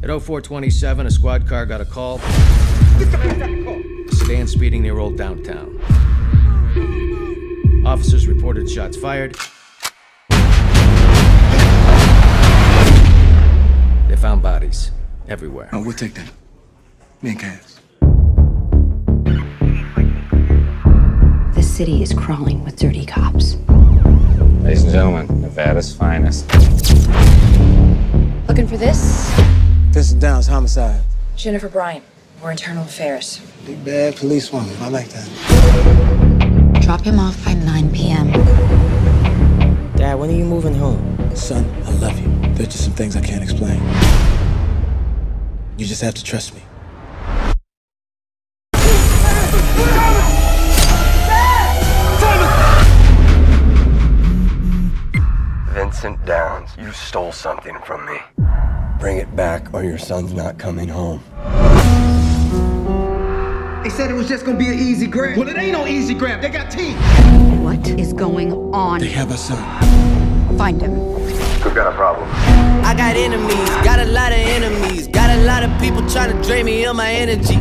At 0427, a squad car got a call. A sedan speeding near Old Downtown. Officers reported shots fired. They found bodies everywhere. Oh, we'll take that. Me and Cass. The city is crawling with dirty cops. Ladies and gentlemen, Nevada's finest. Looking for this? Vincent Downs, homicide. Jennifer Bryant. We're internal affairs. Big bad police woman. I like that. Drop him off by 9 p.m. Dad, when are you moving home? Son, I love you. There's just some things I can't explain. You just have to trust me. Vincent Downs, you stole something from me. Bring it back or your son's not coming home. They said it was just gonna be an easy grab. Well, it ain't no easy grab. They got teeth. What is going on? They have our son. Find him. We've got a problem. I got enemies, got a lot of enemies. Got a lot of people trying to drain me of my energy.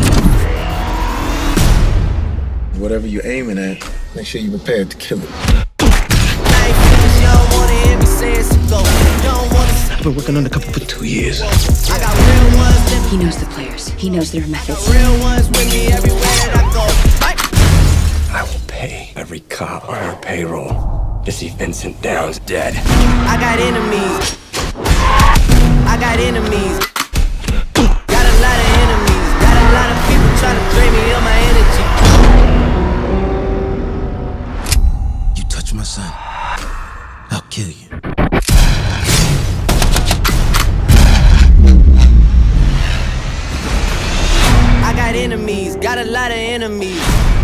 Whatever you're aiming at, make sure you're prepared to kill it. I ain't finished, you don't wanna hear me say it's a go. You don't wanna see. I've been working undercover for 2 years. I got real ones that He knows the players. He knows their methods. real ones with me everywhere that I go. I will pay every cop on our payroll to see Vincent Downs dead. I got enemies. I got enemies. Got a lot of enemies. Got a lot of people trying to drain me of my energy. You touch my son, I'll kill you. I got enemies. Got a lot of enemies.